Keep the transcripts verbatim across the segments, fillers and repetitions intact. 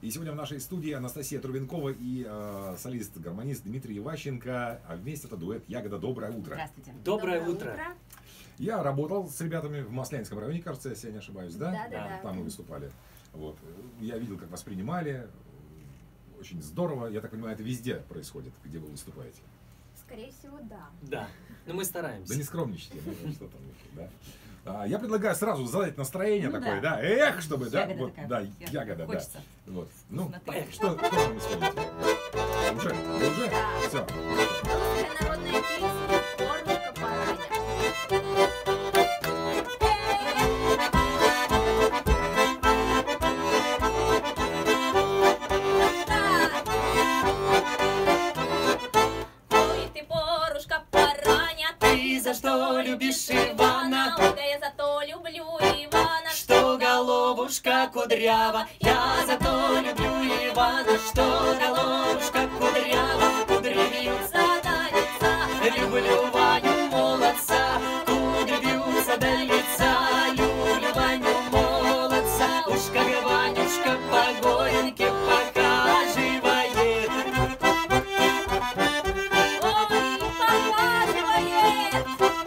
И сегодня в нашей студии Анастасия Трубенкова и э, солист-гармонист Дмитрий Иващенко. А вместе это дуэт «Ягода». Доброе утро. Здравствуйте. Доброе, Доброе утро. утро. Я работал с ребятами в Маслянском районе, кажется, если я не ошибаюсь, да? Да, да, да. Там мы выступали. Вот. Я видел, как воспринимали. Очень здорово. Я так понимаю, это везде происходит, где вы выступаете. Скорее всего, да. Да. Но мы стараемся. Да не скромничайте, что там, да. А, я предлагаю сразу задать настроение ну, такое, да. да, эх, чтобы, ягода да, вот, такая, да, ягода, ягода, хочется. да. Вот. Ну, поехали. что, что вам исполните? Уже, уже, да. все. Русская народная песня «Горлышко параня». За что любишь Ивана? Да я за то люблю Ивана, что головушка кудрява. Я за то люблю Ивана, что головушка кудрява. Кудри вьются до лица, люблю Ваню молодца. Кудри вьются до лица, люблю Ваню молодца. Уж как Ванюшка по горенке покаживает. ой, покаживает.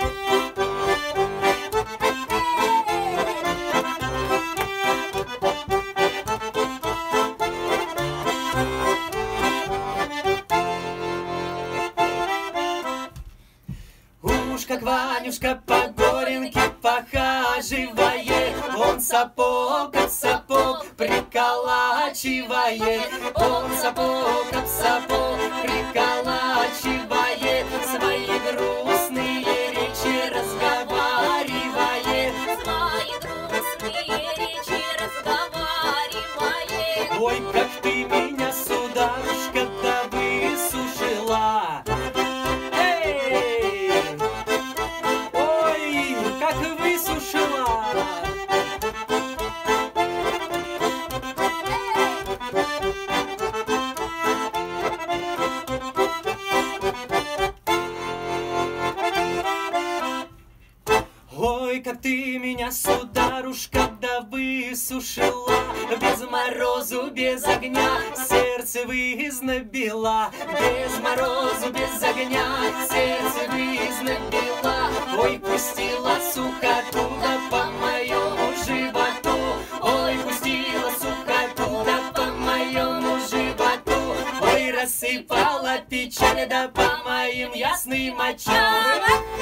Уж как Ванюшка по горенке похаживает, он сапог об сапог приколачивает, он сапог об сапог приколачивает, свои грустные речи разговаривает, Свои грустные речи разговаривает. ой, как ты меня, сударушка, да высушила. Как высушила! Ой, как ты меня, сударушка, да высушила, без морозу, без огня, сердце вызнобила, без морозу, без огня, сердце вызнобила. Ой, пустила сухоту да по моему животу, ой, пустила сухоту да по моему животу, ой, рассыпала печаль да по моим ясным очам.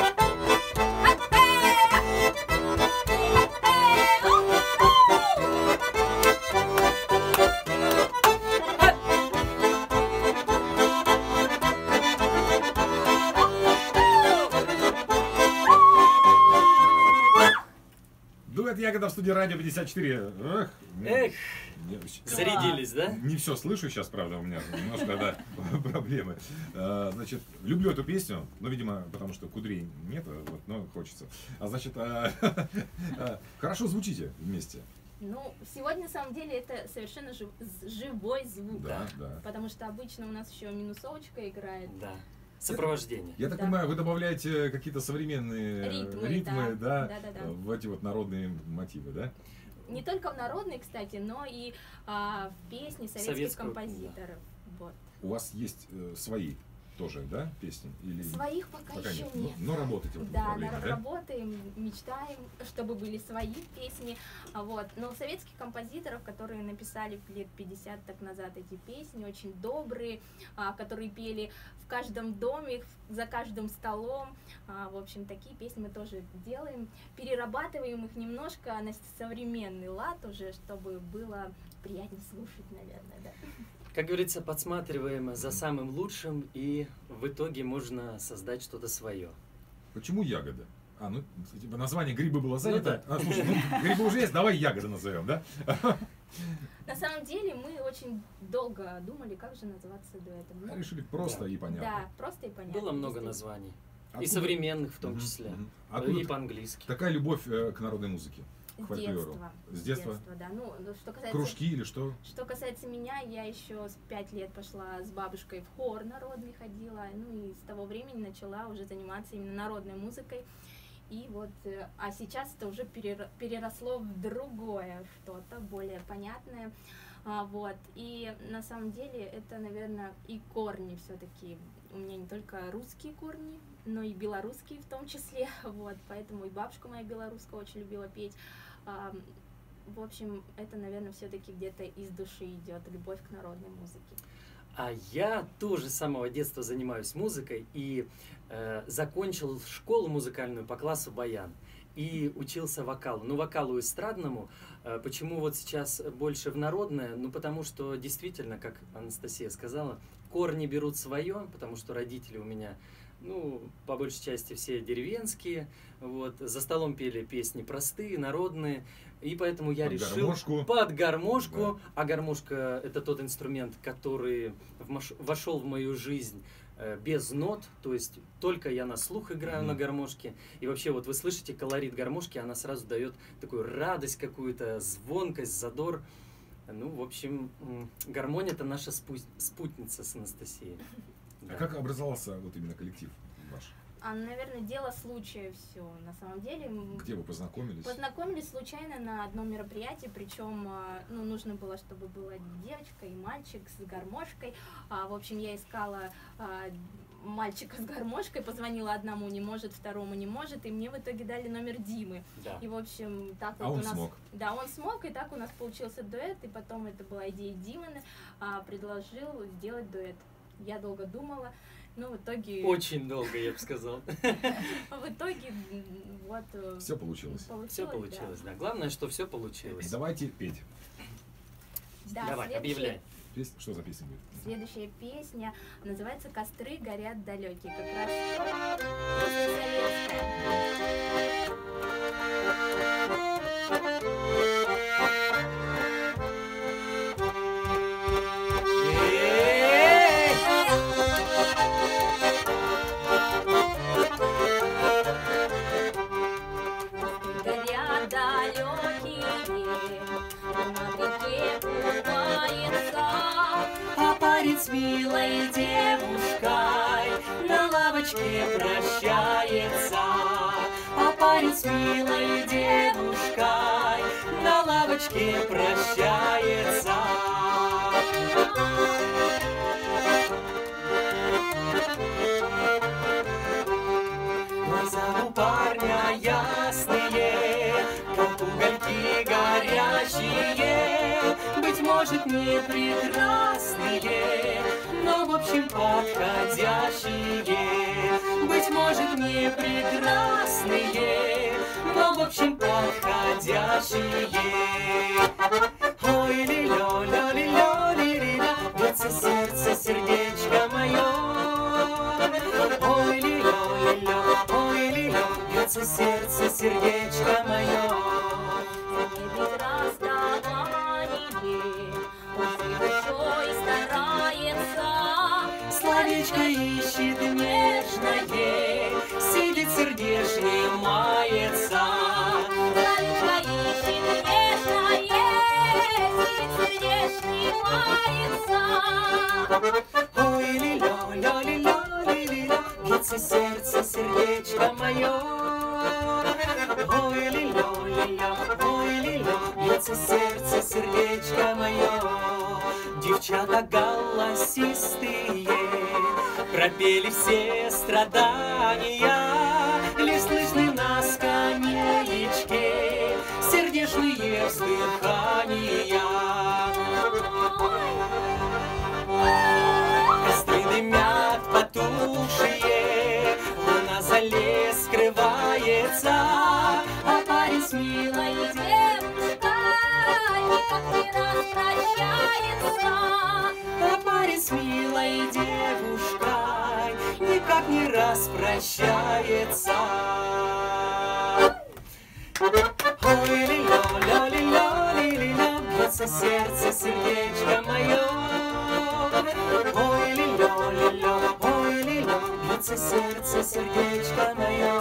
Дуэт «Ягода» в студии радио пятьдесят четыре. Эх, Эх, не, зарядились, да? Не все слышу сейчас, правда, у меня немножко да, проблемы. А, значит, люблю эту песню, ну, видимо, потому что кудрей нет, вот, но хочется. А значит, а, а, хорошо звучите вместе. Ну, сегодня, на самом деле, это совершенно жив, живой звук. Да, да. Потому что обычно у нас еще минусовочка играет. Да. Сопровождение. Я так да. понимаю, вы добавляете какие-то современные ритмы, ритмы да, да, да, да. в эти вот народные мотивы, да? Не только в народные, кстати, но и а, в песни советских Советскую, композиторов. Да. Вот. У вас есть э, свои тоже, да, песни? Или... Своих пока, пока еще нет. нет. Но, но работаете в этом да, направлении, да? работаем, мечтаем, чтобы были свои песни. Вот. Но советских композиторов, которые написали лет пятьдесят так назад эти песни, очень добрые, а, которые пели в каждом доме, за каждым столом. А, в общем, такие песни мы тоже делаем. Перерабатываем их немножко на современный лад уже, чтобы было приятнее слушать, наверное, да. Как говорится, подсматриваем за самым лучшим, и в итоге можно создать что-то свое. Почему ягода? А, ну, типа название грибы было занято. Ну, да. А, слушай, ну, грибы уже есть, давай ягоды назовем, да? На самом деле мы очень долго думали, как же называться дуэтом. Ну, решили просто да. и понятно. Да, просто и понятно. Было много названий. Откуда? И современных в том Мгм, числе. мгм. И Откуда по-английски. такая любовь э, к народной музыке? К С фольклору? детства. С детства? да. Ну, что касается, Кружки или что? что касается меня, я еще с пять лет пошла с бабушкой в хор народный ходила, ну и с того времени начала уже заниматься именно народной музыкой. И вот, а сейчас это уже переросло в другое что-то, более понятное. А, вот. И на самом деле это, наверное, и корни все-таки. У меня не только русские корни, но и белорусские в том числе. Вот. Поэтому и бабушка моя белорусская очень любила петь. А, в общем, это, наверное, все-таки где-то из души идет любовь к народной музыке. А я тоже с самого детства занимаюсь музыкой и э, закончил школу музыкальную по классу баян. И учился вокалу. Ну, вокалу эстрадному. Почему вот сейчас больше в народное? Ну, потому что действительно, как Анастасия сказала, корни берут свое, потому что родители у меня, ну, по большей части все деревенские. Вот. За столом пели песни простые, народные. И поэтому я под решил... гармошку. Под гармошку. Да. А гармошка — это тот инструмент, который вошел в мою жизнь без нот, то есть только я на слух играю mm-hmm. на гармошке. И вообще вот вы слышите колорит гармошки, она сразу дает такую радость какую-то, звонкость, задор. Ну, в общем, гармония — это наша спутница с Анастасией. А Да. как образовался вот именно коллектив ваш? А, наверное, дело случая все. На самом деле. Где вы познакомились? Познакомились случайно на одном мероприятии, причем, ну, нужно было, чтобы была девочка и мальчик с гармошкой. А, в общем, я искала а, мальчика с гармошкой, позвонила одному, не может, второму не может, и мне в итоге дали номер Димы. Да. И, в общем, так а вот он у нас... смог. Да, он смог, и так у нас получился дуэт, и потом это была идея Димы, а, предложил сделать дуэт. Я долго думала. Ну, в итоге... Очень долго, я бы сказал. В итоге, вот... Все получилось. Все получилось, да. Главное, что все получилось. Давайте петь. Да, Давай, следующая... объявляй. Песня, что за песня будет? Следующая песня называется «Костры горят далекие». Как раз советская. С милой девушкой на лавочке прощается, а парень с милой девушкой на лавочке прощается. Глаза у парня ясные, как угольки горячие, быть может, не прекрасные, но в общем подходящие. Быть может, не прекрасные, но в общем подходящие. Ой, ли-лё, лё-ли-лё, ли-ли-ля, бьется сердце, сердечко мое. Ой, ли-лё, ли-лё, ой, ли-лё, бьется сердце, сердечко мое. Словечко ищет нежное, сидит сердечный, мается. Словечко ищет нежное, сидит сердечный, мается. Ой, ли-лё, лё-ли-лё, ли-ли-лё, бьется сердце, сердечко мое. Ой, ли-лё, ли-лё, ой, ли-лё, бьется сердце, сердечко мое. Девчата голосистые пропели все страдания, лишь слышны на скамеечке сердечные вздыхания. Костры дымят потухшие, луна за лес скрывается, а парень с милой девушкой никак не распрощается. А парень с милой девушкой никак не распрощается. Ой, ли-лё, лё-ли-лё, ли-ли-лё, бьется сердце, сердечко мое. Ой, ли-лё, ли-лё, ой, ли-лё, бьется сердце, сердечко мое.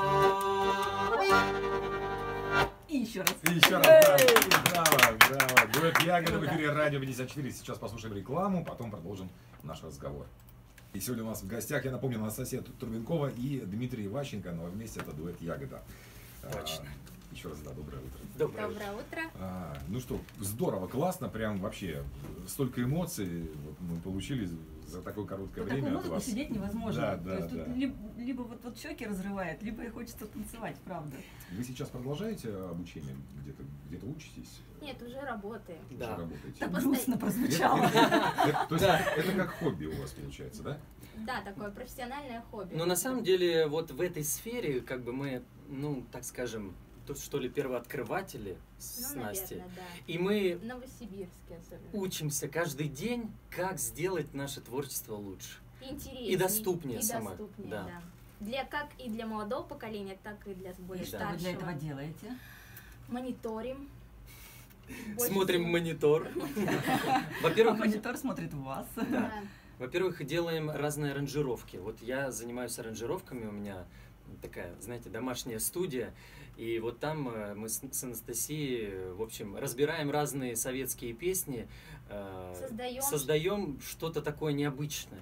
И еще раз. И еще раз, браво, браво, браво. Дуэт Ягода в эфире Радио пятьдесят четыре. Сейчас послушаем рекламу, потом продолжим наш разговор. И сегодня у нас в гостях, я напомню, Анастасия Турбенкова и Дмитрий Иващенко, но вместе это дуэт Ягода. Точно. Еще раз, да, доброе утро. Доброе утро. Доброе утро. А, ну что, здорово, классно, прям вообще столько эмоций вот мы получили за такое короткое Под время такую от музыку вас. сидеть невозможно. Да, То да, есть тут да. либо, либо вот, вот щеки разрывает, либо и хочется танцевать, правда. Вы сейчас продолжаете обучение? Где-то где-то учитесь? Нет, уже работаем. Уже Да. работаете? Так Да, грустно Это- прозвучало. это- То есть Да. это это как хобби у вас получается, да? Да, такое профессиональное хобби. Но на самом деле вот в этой сфере как бы мы, ну, так скажем, тут что ли первооткрыватели с Ну, Настей. наверное, да. И мы В Новосибирске особенно. учимся каждый день, как сделать наше творчество лучше. Интереснее. и доступнее и самое, доступнее, да. да. Для как и для молодого поколения, так и для более И Что старшего. вы для этого делаете? Мониторим. Больше Смотрим всего- монитор. А Во-первых, монитор смотрит в вас. Да. Во-первых, делаем разные аранжировки. Вот я занимаюсь аранжировками, у меня такая, знаете, домашняя студия. И вот там э, мы с, с Анастасией, э, в общем, разбираем разные советские песни, э, Создаем. создаем что-то такое необычное.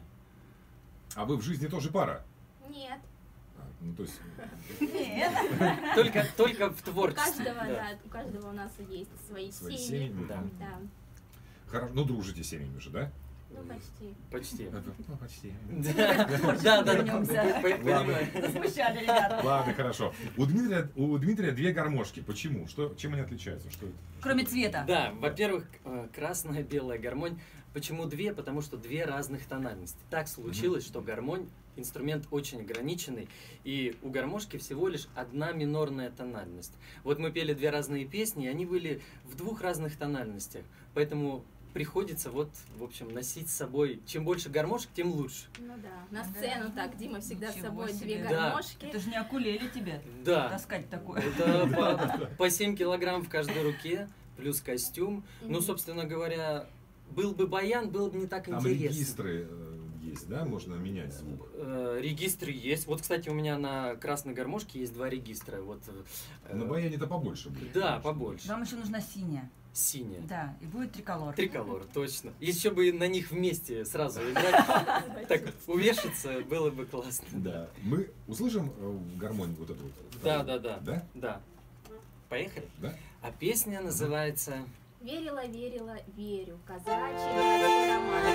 А вы в жизни тоже пара? Нет. А, ну, то есть, Нет. Только, только в У творчестве. каждого, да. да, у каждого у нас есть свои, Свои семьи. семьи, да. Да. хорошо, ну дружите с семьями же, да? Ну, почти. Почти. Ну, почти. Да, да, да. Вернемся. По- понимаю. Засмущали, ребята. Ладно, хорошо. У Дмитрия, у Дмитрия две гармошки. Почему? Что, чем они отличаются? Что это? Кроме цвета. Да, во-первых, э, красная, белая гармонь. Почему две? Потому что две разных тональности. Так случилось, что гармонь инструмент очень ограниченный, и у гармошки всего лишь одна минорная тональность. Вот мы пели две разные песни, и они были в двух разных тональностях. Поэтому приходится вот, в общем, носить с собой. Чем больше гармошек, тем лучше. Ну да. На Да. сцену так. Дима всегда с Ничего собой себе. две Да. гармошки. Это же не окулели тебе Да, таскать такое. это по, по семь килограмм в каждой руке, плюс костюм. Ну, Мгм. собственно говоря, был бы баян, было бы не так Там интересно. регистры э, есть, да? Можно менять звук. Э, Регистры есть. Вот, кстати, у меня на красной гармошке есть два регистра. Вот, э, На баяне-то побольше будет. Да, конечно. побольше. Вам еще нужна синяя. Синяя. Да, и будет триколор. Триколор, точно. Еще бы на них вместе сразу играть, так увешаться, было бы классно. Да. Мы услышим э, гармонию вот эту вот? Да, да, да. Да? Да. Поехали. Да? А песня называется Верила, верила, верю. Казачий городской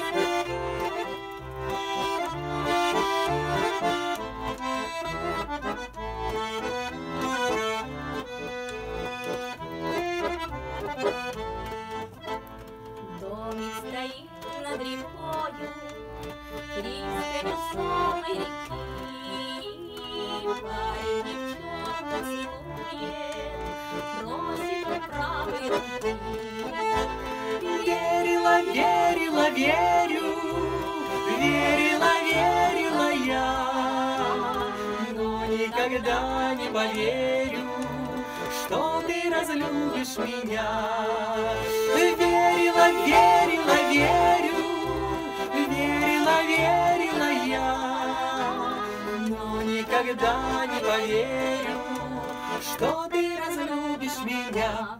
романс. Домик стоит над рекою, пристанью самой реки. Парень девчонку целует, просит у правой руки. Верила, верила, верю, верила, верила я, но никогда не поверю, что ты разлюбишь меня. Верила, верила, верю, верила, верила я, но никогда не поверю, что ты разлюбишь меня.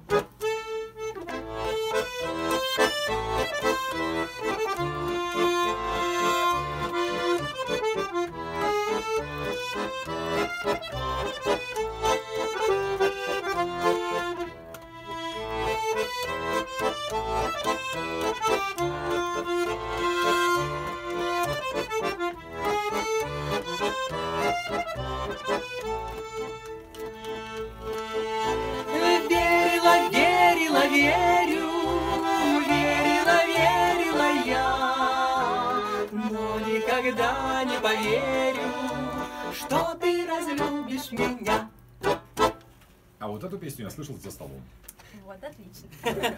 Верила, верила, верю, верила, верила я, но никогда не поверю, что ты разлюбишь меня. А вот эту песню я слышал за столом. Вот, отлично.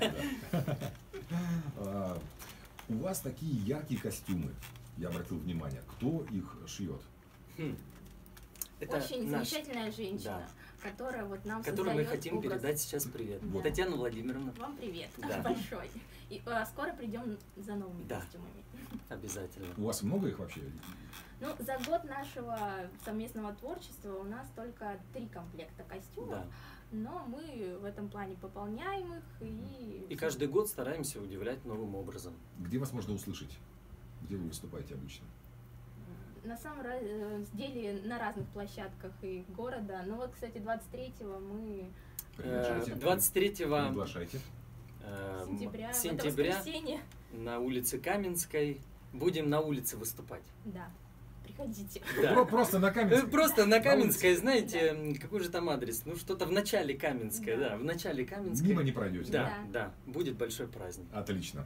А, У вас такие яркие костюмы. Я обратил внимание. Кто их шьет? Хм. Это Очень наш, замечательная женщина, которая вот нам которой мы создает хотим образ. передать сейчас привет. Да. Татьяна Владимировна, Вам привет Да. большой. И э, скоро придем за новыми Да. костюмами. обязательно. У вас много их вообще? Ну, за год нашего совместного творчества у нас только три комплекта костюмов, Да. но мы в этом плане пополняем их и... И каждый год стараемся удивлять новым образом. Где вас можно услышать? Где вы выступаете обычно? На самом ра- э, деле на разных площадках и города. Ну вот, кстати, двадцать третьего мы Приглашайте. двадцать третьего Приглашайте. э, Сентября, в это сентября воскресенье. на улице Каменской будем на улице выступать. Да, приходите. Да. Про- Просто на Э, Каменской. Просто на Каменской, Да. знаете, м, какой же там адрес? Ну, что-то в начале Каменской, Да. да, в начале Каменской. Мимо не пройдете. Да, да, будет большой праздник. Отлично.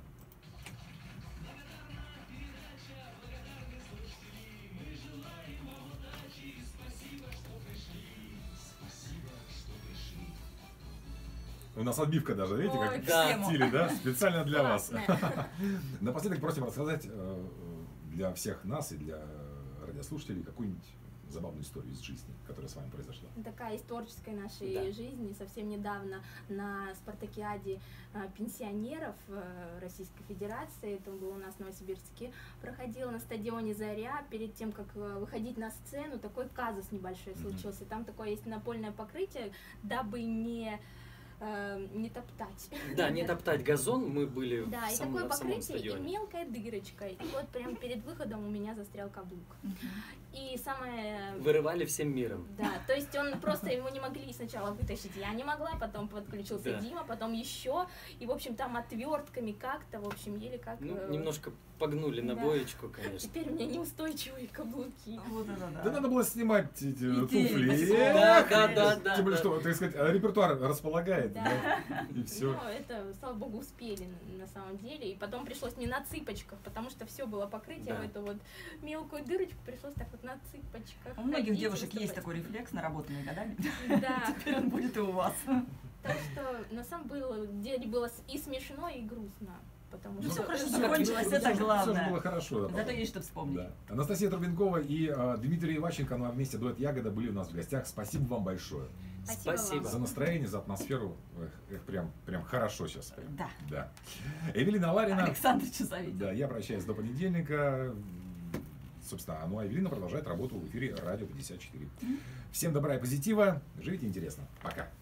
У нас отбивка даже, видите, Ой, как Да. в стиле, да? Специально для вас. Классно. Напоследок просим рассказать э, для всех нас и для радиослушателей какую-нибудь забавную историю из жизни, которая с вами произошла. Такая из творческой нашей Да. жизни. Совсем недавно на спартакиаде а, пенсионеров э, Российской Федерации, это было у нас в Новосибирске, проходила на стадионе «Заря». Перед тем, как э, выходить на сцену, такой казус небольшой Мгм. случился. Там такое есть напольное покрытие, дабы не, э, не топтать. Да, не топтать газон, мы были Да, в и самом, такое на самом покрытие, и стадионе. мелкая дырочка. И вот прям перед выходом у меня застрял каблук. И самое... Вырывали всем миром. Да, то есть он просто, его не могли сначала вытащить, я не могла, потом подключился Да. Дима, потом еще, и, в общем, там отвертками как-то, в общем, еле как... Ну, э, немножко погнули на да. боечку, конечно. Теперь у меня неустойчивые каблуки. Вот это да. Да надо было снимать эти Идеи, туфли. спасибо. Да, да, да, да, Тем более, да. что, так сказать, репертуар располагает, Да. да, и все. Ну, это, слава богу, успели на самом деле. И потом пришлось мне на цыпочках, потому что все было покрытие, Да. в эту вот мелкую дырочку пришлось так вот на цыпочках. У многих ходить, девушек есть выступать. такой рефлекс, наработанный годами. Да. Теперь он будет и у вас. Так что на самом деле было и смешно, и грустно. Потому Ну, что... всё хорошо Все закончилось, это Все же главное. было хорошо. да, Зато по-моему. есть что вспомнить. Да. Анастасия Трубенкова и а, Дмитрий Иващенко, ну а вместе дуэт «Ягода» были у нас в гостях. Спасибо вам большое. Спасибо Спасибо. За настроение, за атмосферу. Эх, эх, прям, прям хорошо сейчас. Прям. Да. Да. Эвелина Ларина. Александр Часовитин. Да, я прощаюсь до понедельника. Собственно, ну а Эвелина продолжает работу в эфире радио пятьдесят четыре. Всем добра и позитива. Живите интересно. Пока.